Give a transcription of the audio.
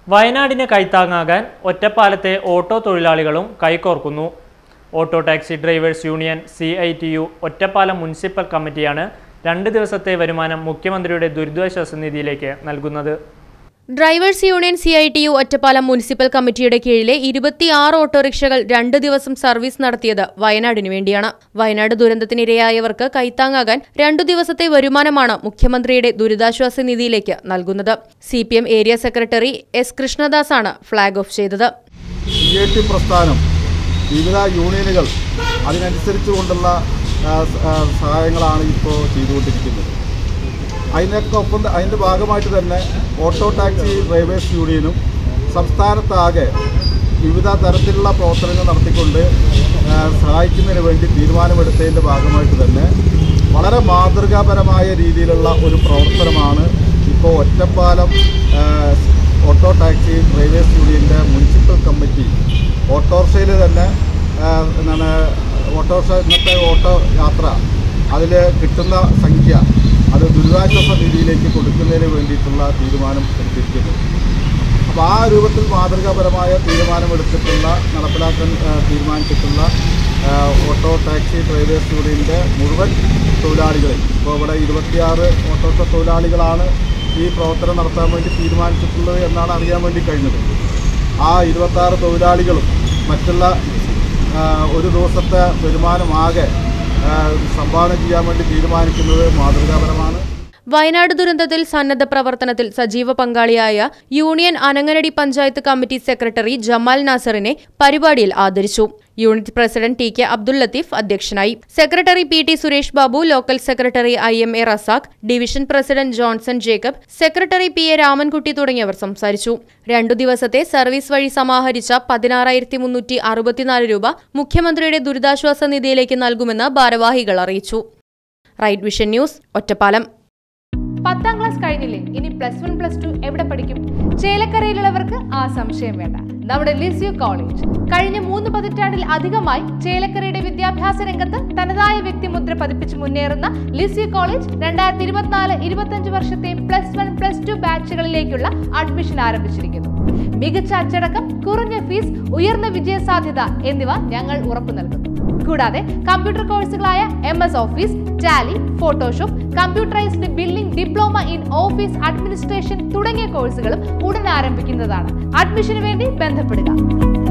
വയനാടിന് കൈത്താങ്ങാകാൻ ഒറ്റപ്പാലത്തെ ഓട്ടോ തൊഴിലാളികളും കൈകോർക്കുന്നു. Auto taxi drivers union CITU Ottapalam municipal കമ്മിറ്റിയാണ് 2 ദിവസത്തെ വരുമാനം മുഖ്യമന്ത്രിയുടെ ദുരിതാശ്വാസ നിധിയിലേക്ക് നൽകുന്നത്. Drivers union CITU Ottapalam municipal കമ്മിറ്റിയുടെ കീഴിലെ 26 ഓട്ടോറിക്ഷകൾ 2 ദിവസം സർവീസ് നടത്തിയത് വയനാടിനു വേണ്ടിയാണ്. വയനാട് ദുരന്തത്തിനിരയായവർക്ക് കൈത്താങ്ങാകാൻ 2 ദിവസത്തെ വരുമാനമാണ് മുഖ്യമന്ത്രിയുടെ ദുരിതാശ്വാസ നിധിയിലേക്ക് നൽകുന്നത്. CPM area secretary S. കൃഷ്ണദാസാണ് ഫ്ളാഗ് ഓഫ് ചെയ്തത്. പ്രസ്ഥാനം വിവിധ യൂണിയനുകൾ അതിനനുസരിച്ചുകൊണ്ടുള്ള സഹായങ്ങളാണ് ഇപ്പോൾ ചെയ്തുകൊണ്ടിരിക്കുന്നത്. അതിൻ്റെ ഭാഗമായിട്ട് തന്നെ ഓട്ടോ ടാക്സി ഡ്രൈവേഴ്സ് യൂണിയനും സംസ്ഥാനത്താകെ വിവിധ തരത്തിലുള്ള പ്രവർത്തനങ്ങൾ നടത്തിക്കൊണ്ട് സഹായിക്കുന്നതിന് വേണ്ടി തീരുമാനമെടുത്തതിൻ്റെ ഭാഗമായിട്ട് തന്നെ വളരെ മാതൃകാപരമായ രീതിയിലുള്ള ഒരു പ്രവർത്തനമാണ് ഇപ്പോൾ ഒറ്റപ്പാലം ഓട്ടോ ടാക്സി ഡ്രൈവേഴ്സ് യൂണിയൻ്റെ മുനിസിപ്പൽ കമ്മിറ്റി ഓട്ടോറിക്ഷയിൽ തന്നെ ഓട്ടോറിക്ഷ ഇന്നത്തെ ഓട്ടോ യാത്ര അതിൽ കിട്ടുന്ന സംഖ്യ അത് ദുരിതാശ്വാസ നിധിയിലേക്ക് കൊടുക്കുന്നതിന് വേണ്ടിയിട്ടുള്ള തീരുമാനം എടുത്തിരിക്കുന്നു. അപ്പോൾ ആ രൂപത്തിൽ മാതൃകാപരമായ തീരുമാനമെടുത്തിട്ടുള്ള നടപ്പിലാക്കാൻ തീരുമാനിച്ചിട്ടുള്ള ഓട്ടോ ടാക്സി ഡ്രൈവേഴ്സ് യൂണിയൻ്റെ മുഴുവൻ തൊഴിലാളികളെ ഇപ്പോൾ ഇവിടെ 26 ഓട്ടോറിക്ഷ തൊഴിലാളികളാണ് ഈ പ്രവർത്തനം നടത്താൻ വേണ്ടി തീരുമാനിച്ചിട്ടുള്ളത് എന്നാണ് അറിയാൻ വേണ്ടി കഴിഞ്ഞത്. ആ 26 തൊഴിലാളികളും മറ്റുള്ള ഒരു ദിവസത്തെ വരുമാനമാകെ സംഭാവന ചെയ്യാൻ വേണ്ടി തീരുമാനിക്കുന്നത് മാതൃകാപരമാണ്. വയനാട് ദുരന്തത്തിൽ സന്നദ്ധ പ്രവർത്തനത്തിൽ സജീവ പങ്കാളിയായ union Ananganadi panchayat committee secretary Jamal നാസറിനെ പരിപാടിയിൽ ആദരിച്ചു. Unit president TK Abdul Latheef അധ്യക്ഷനായി. Secretary PT Suresh Babu, local secretary IMA Razak, division president Johnson Jacob, secretary PA Ramankutty തുടങ്ങിയവർ സംസാരിച്ചു. 2 ദിവസത്തെ സർവീസ് വഴി സമാഹരിച്ച 16,364 രൂപ മുഖ്യമന്ത്രിയുടെ ദുരിതാശ്വാസ നിധിയിലേക്ക് നൽകുമെന്ന് ഭാരവാഹികൾ അറിയിച്ചു. Right vision news, Ottapalam. 10ാം ക്ലാസ് കഴിഞ്ഞില്ലേ? ഇനി +1 +2 എവിടെ പഠിക്കും? ചേലക്കരയിലുള്ളവർക്ക് ആ സംശയം വേണ്ട. നമ്മുടെ ലിസ്യു കോളേജ് കഴിഞ്ഞ 3 പതിറ്റാണ്ടിൽ അധികമായി ചേലക്കരയുടെ വിദ്യാഭ്യാസ രംഗത്ത് തനതായ വ്യക്തിമുദ്ര പതിപ്പിച്ച് മുന്നേറുന്ന ലിസ്യു കോളേജ് 2024-25 വർഷത്തെ +1 +2 ബാച്ചുകളിലേക്കുള്ള അഡ്മിഷൻ ആരംഭിച്ചിരിക്കുന്നു. മികച്ച അച്ചടക്കം, കുറഞ്ഞ ഫീസ്, ഉയർന്ന വിജയ സാധ്യത എന്നിവ ഞങ്ങൾ ഉറപ്പു നൽകുന്നു. കൂടാതെ കമ്പ്യൂട്ടർ കോഴ്സുകളായ MS office, Tally, Photoshop, computerised billing, diploma in office administration തുടങ്ങിയ കോഴ്സുകളും ഉടൻ ആരംഭിക്കുന്നതാണ്. അഡ്മിഷന് വേണ്ടി ബന്ധപ്പെടുക.